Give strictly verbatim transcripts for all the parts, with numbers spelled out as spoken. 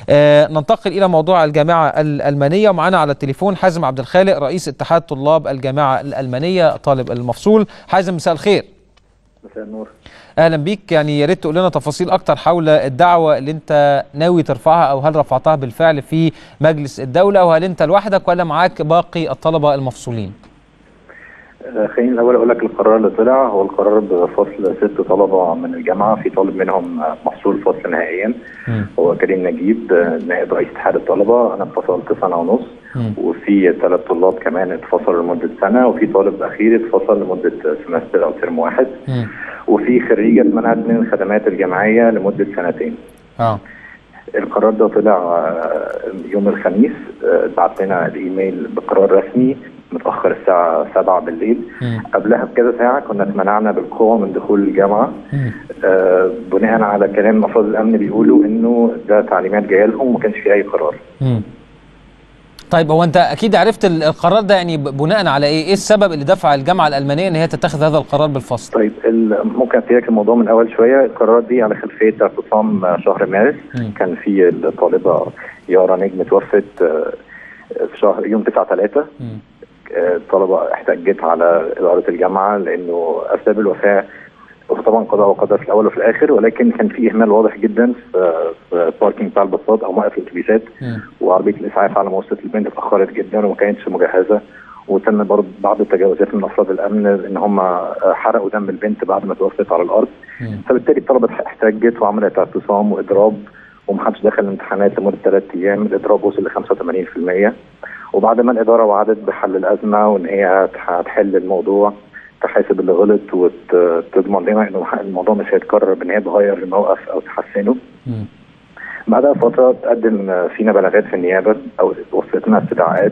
آه ننتقل إلى موضوع الجامعة الألمانية، ومعنا على التليفون حازم عبد الخالق رئيس اتحاد طلاب الجامعة الألمانية طالب المفصول. حازم مساء الخير. مساء النور. أهلا بيك. يعني يا ريت تقول لنا تفاصيل أكتر حول الدعوة اللي أنت ناوي ترفعها، أو هل رفعتها بالفعل في مجلس الدولة، وهل أنت لوحدك ولا معاك باقي الطلبة المفصولين؟ خليني الأول أقول لك القرار اللي طلع هو القرار بفصل ست طلبة من الجامعة، في طالب منهم محصول فصل نهائيا هو كريم نجيب نائب رئيس اتحاد الطلبة. أنا اتفصلت سنة ونص، وفي ثلاث طلاب كمان اتفصلوا لمدة سنة، وفي طالب أخير اتفصل لمدة سمستر أو ترم واحد، وفي خريجة اتمنعت من الخدمات الجامعية لمدة سنتين. اه القرار ده طلع يوم الخميس، بعت لنا الايميل بقرار رسمي متاخر الساعه سبعة بالليل. مم. قبلها بكذا ساعه كنا اتمنعنا بالقوه من دخول الجامعه، آه بناء على كلام افراد الامن بيقولوا انه ده تعليمات جايه لهم وما كانش في اي قرار. مم. طيب هو انت اكيد عرفت القرار ده يعني بناء على ايه؟ ايه السبب اللي دفع الجامعه الالمانيه ان هي تتخذ هذا القرار بالفصل؟ طيب ممكن ابتدي لك الموضوع من اول شويه. القرارات دي على خلفيه اعتصام شهر مارس. م. كان في الطالبه يارا نجم توفت في شهر يوم تسعة ثلاثة. الطلبه احتجت على اداره الجامعه لانه اسباب الوفاه وطبعا قضاء وقدر في الاول وفي الاخر، ولكن كان في اهمال واضح جدا في في باركينج بتاع الباصات او موقف الاتوبيسات، وعربيه الاسعاف على ما وصلت البنت اتاخرت جدا وما كانتش مجهزه، وتم برضه بعض التجاوزات من افراد الامن ان هم حرقوا دم البنت بعد ما توفت على الارض. فبالتالي الطلبه احتجت وعملت اعتصام واضراب، ومحدش دخل الامتحانات لمده ثلاث ايام. الاضراب وصل ل خمسة وثمانين بالمئة، وبعد ما الاداره وعدت بحل الازمه وان هي هتحل الموضوع، تحاسب اللي غلط وتضمن لنا انه الموضوع مش هيتكرر بان هي تغير الموقف او تحسنه. بعدها فتره تقدم فينا بلاغات في النيابه او وصلت لنا استدعاءات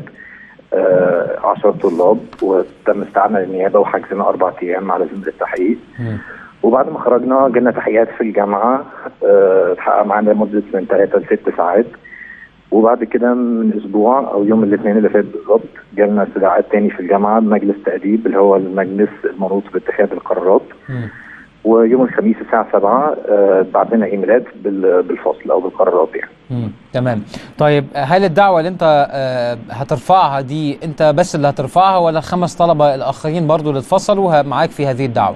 آه عشرة طلاب، وتم استعانه للنيابه وحجزنا اربع ايام على ذمه التحقيق. وبعد ما خرجنا جالنا تحقيقات في الجامعه اتحقق آه معانا لمده من ثلاثة لست ساعات، وبعد كده من اسبوع او يوم الاثنين اللي فات بالظبط جالنا استدعاءات تاني في الجامعه بمجلس تاديب اللي هو المجلس المنوط باتخاذ القرارات. م. ويوم الخميس الساعه سبعة آه بعت لنا ايميلات بالفصل او بالقرارات يعني. امم تمام. طيب هل الدعوه اللي انت آه هترفعها دي انت بس اللي هترفعها، ولا خمس طلبه الاخرين برضو اللي اتفصلوا معاك في هذه الدعوه؟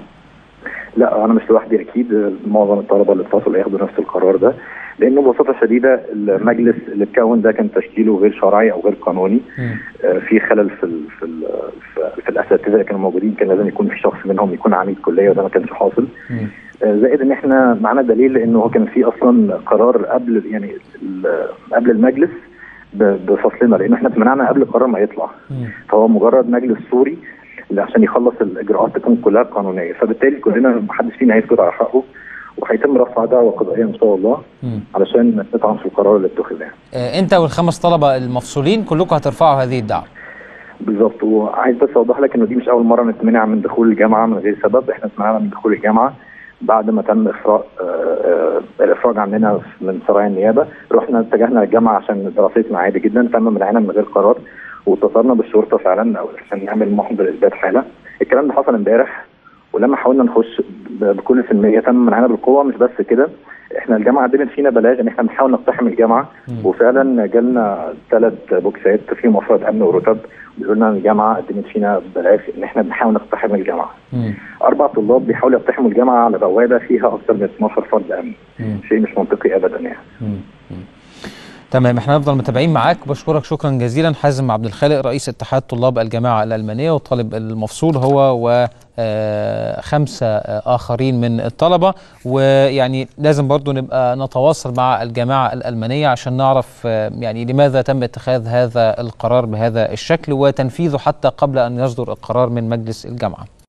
لا انا مش لوحدي، اكيد معظم الطلبه اللي اتفصلوا ياخدوا نفس القرار ده، لانه ببساطه شديده المجلس اللي اتكون ده كان تشكيله غير شرعي او غير قانوني. آه في خلل في ال في ال في, في الاساتذه اللي كانوا موجودين، كان لازم يكون في شخص منهم يكون عميد كليه وده ما كانش حاصل. آه زائد ان احنا معانا دليل انه كان في اصلا قرار قبل يعني قبل المجلس بفصلنا، لان احنا اتمنعنا قبل القرار ما يطلع. فهو مجرد مجلس صوري عشان يخلص الاجراءات تكون كلها قانونيه، فبالتالي كلنا ما حدش فينا هيسكت على حقه، وهيتم رفع دعوه قضائيه ان شاء الله م. علشان نطعن في القرار اللي اتخذ يعني. آه انت والخمس طلبه المفصولين كلكم هترفعوا هذه الدعوه؟ بالظبط. وعايز بس اوضح لك انه دي مش اول مره نتمنع من دخول الجامعه من غير سبب. احنا اتمنعنا من دخول الجامعه بعد ما تم افراج آه الافراج عننا من سرايا النيابه. رحنا اتجهنا للجامعه عشان دراستنا عادي جدا، تم منعنا من غير قرار، واتصلنا بالشرطه فعلا عشان نعمل محضر اثبات حاله. الكلام ده حصل امبارح، ولما حاولنا نخش بكل سلميه تم منعنا بالقوه. مش بس كده، احنا الجامعه قدمت فينا بلاغ ان احنا بنحاول نقتحم الجامعه، م. وفعلا جالنا ثلاث بوكسات فيهم افراد امن ورتب بيقولوا لنا الجامعه قدمت فينا بلاغ ان احنا بنحاول نقتحم الجامعه. م. اربع طلاب بيحاولوا يقتحموا الجامعه على بوابه فيها اكثر من اثناشر فرد امن، شيء مش منطقي ابدا يعني. م. م. تمام، احنا هنفضل متابعين معاك. بشكرك شكرا جزيلا حازم عبد الخالق رئيس اتحاد طلاب الجامعه الالمانيه وطالب المفصول هو وخمسه اخرين من الطلبه. ويعني لازم برضو نبقى نتواصل مع الجامعه الالمانيه عشان نعرف يعني لماذا تم اتخاذ هذا القرار بهذا الشكل وتنفيذه حتى قبل ان يصدر القرار من مجلس الجامعه.